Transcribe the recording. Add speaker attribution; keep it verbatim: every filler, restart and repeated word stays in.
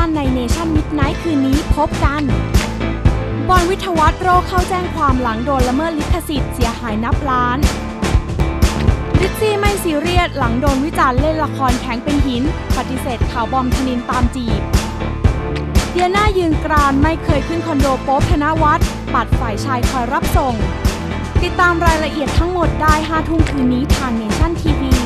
Speaker 1: ในเนชั่นมิดไนท์คืนนี้พบกันบอลวิทยวัฒน์โรเข้าแจ้งความหลังโดนละเมิดลิขสิทธิ์เสียหายนับล้านริชซี่ไม่ซีเรียสหลังโดนวิจารณ์เล่นละครแข็งเป็นหินปฏิเสธข่าวบอมธนินตามจีบเดียน่ายืนกรานไม่เคยขึ้นคอนโดโป๊ปธนวัฒน์ปัดฝ่ายชายคอยรับส่งติดตามรายละเอียดทั้งหมดได้ห้าทุ่มคืนนี้ทางเนชั่นทีวี